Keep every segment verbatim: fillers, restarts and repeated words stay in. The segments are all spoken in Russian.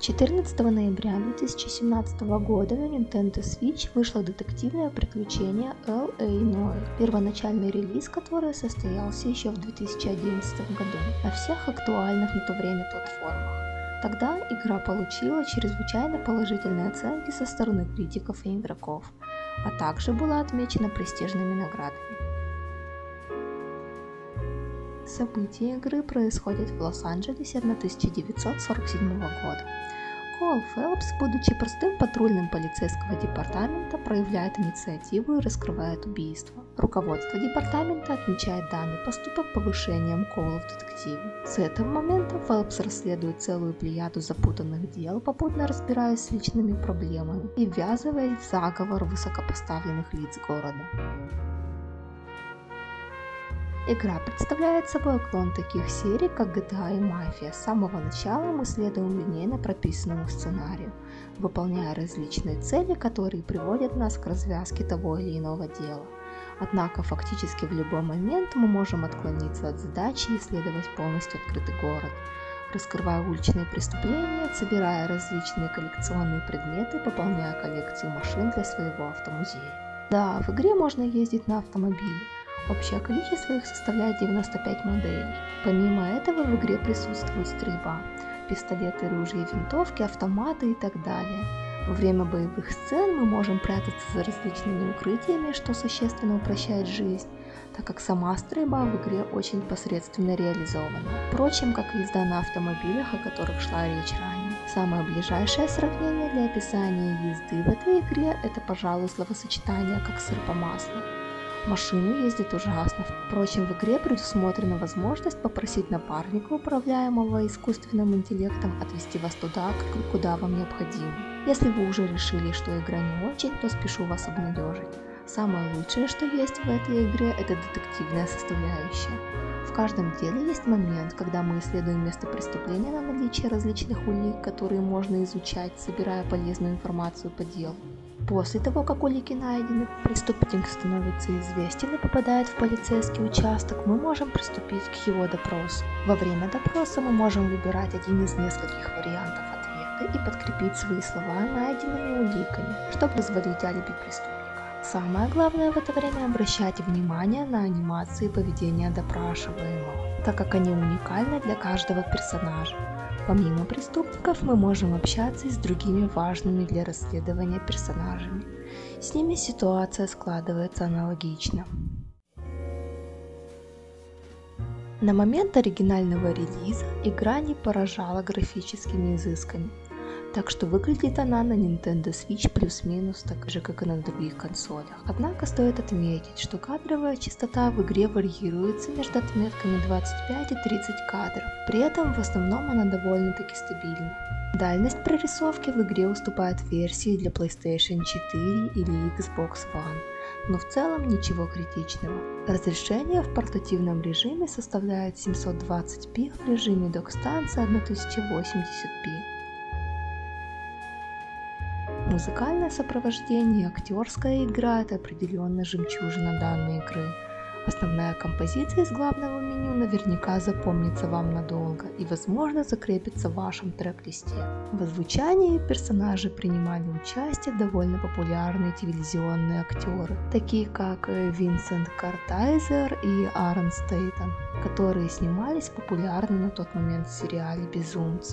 четырнадцатого ноября две тысячи семнадцатого года на Nintendo Switch вышло детективное приключение эл эй Noire, первоначальный релиз которого состоялся еще в две тысячи одиннадцатом году на всех актуальных на то время платформах. Тогда игра получила чрезвычайно положительные оценки со стороны критиков и игроков, а также была отмечена престижными наградами. События игры происходят в Лос-Анджелесе тысяча девятьсот сорок седьмого года. Коул Фелпс, будучи простым патрульным полицейского департамента, проявляет инициативу и раскрывает убийство. Руководство департамента отмечает данный поступок повышением Коула в детективе. С этого момента Фелпс расследует целую плеяду запутанных дел, попутно разбираясь с личными проблемами и ввязываясь в заговор высокопоставленных лиц города. Игра представляет собой клон таких серий, как джи ти эй и Mafia. С самого начала мы следуем линейно прописанному сценарию, выполняя различные цели, которые приводят нас к развязке того или иного дела. Однако фактически в любой момент мы можем отклониться от задачи и исследовать полностью открытый город, раскрывая уличные преступления, собирая различные коллекционные предметы, пополняя коллекцию машин для своего автомузея. Да, в игре можно ездить на автомобиле. Общее количество их составляет девяносто пять моделей. Помимо этого в игре присутствует стрельба, пистолеты, ружья, винтовки, автоматы и так далее. Во время боевых сцен мы можем прятаться за различными укрытиями, что существенно упрощает жизнь, так как сама стрельба в игре очень посредственно реализована. Впрочем, как и езда на автомобилях, о которых шла речь ранее. Самое ближайшее сравнение для описания езды в этой игре – это, пожалуй, словосочетание «как сыр по маслу». Машины ездят ужасно. Впрочем, в игре предусмотрена возможность попросить напарника, управляемого искусственным интеллектом, отвезти вас туда, куда вам необходимо. Если вы уже решили, что игра не очень, то спешу вас обнадежить. Самое лучшее, что есть в этой игре, это детективная составляющая. В каждом деле есть момент, когда мы исследуем место преступления на наличие различных улик, которые можно изучать, собирая полезную информацию по делу. После того, как улики найдены, преступник становится известен и попадает в полицейский участок, мы можем приступить к его допросу. Во время допроса мы можем выбирать один из нескольких вариантов ответа и подкрепить свои слова найденными уликами, чтобы развалить алиби преступника. Самое главное в это время обращать внимание на анимации поведения допрашиваемого, так как они уникальны для каждого персонажа. Помимо преступников, мы можем общаться и с другими важными для расследования персонажами. С ними ситуация складывается аналогично. На момент оригинального релиза игра не поражала графическими изысками, так что выглядит она на Nintendo Switch плюс-минус так же, как и на других консолях. Однако стоит отметить, что кадровая частота в игре варьируется между отметками двадцать пять и тридцать кадров, при этом в основном она довольно-таки стабильна. Дальность прорисовки в игре уступает версии для PlayStation четыре или Xbox One, но в целом ничего критичного. Разрешение в портативном режиме составляет семьсот двадцать пи, в режиме док-станции тысяча восемьдесят пи. Музыкальное сопровождение и актерская игра – это определенно жемчужина данной игры. Основная композиция из главного меню наверняка запомнится вам надолго и, возможно, закрепится в вашем трек-листе. В озвучании персонажи принимали участие довольно популярные телевизионные актеры, такие как Винсент Картайзер и Аарон Стейтон, которые снимались в популярном на тот момент сериале «Безумцы».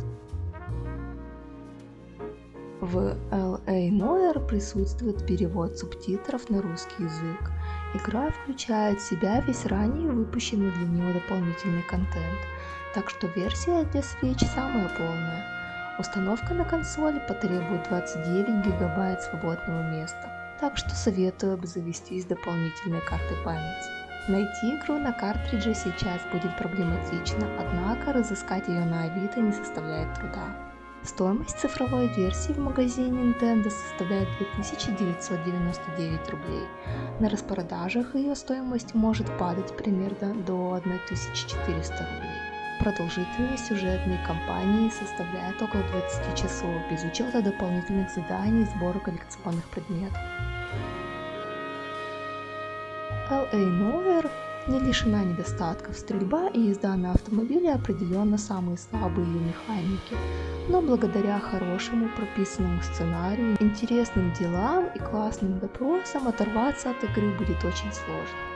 В эл эй Noire присутствует перевод субтитров на русский язык. Игра включает в себя весь ранее выпущенный для нее дополнительный контент, так что версия для Switch самая полная. Установка на консоли потребует двадцать девять гигабайт свободного места, так что советую обзавестись дополнительной картой памяти. Найти игру на картридже сейчас будет проблематично, однако разыскать ее на Авито не составляет труда. Стоимость цифровой версии в магазине Nintendo составляет две тысячи девятьсот девяносто девять рублей. На распродажах ее стоимость может падать примерно до тысяча четыреста рублей. Продолжительность сюжетной кампании составляет около двадцати часов, без учета дополнительных заданий и сбора коллекционных предметов. эл эй Noire не лишена недостатков. Стрельба и езда на автомобиле определенно самые слабые ее механики, но благодаря хорошему прописанному сценарию, интересным делам и классным допросам оторваться от игры будет очень сложно.